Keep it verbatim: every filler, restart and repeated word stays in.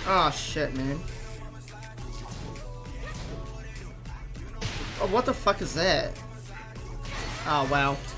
Oh shit, man. Oh, what the fuck is that? Oh wow.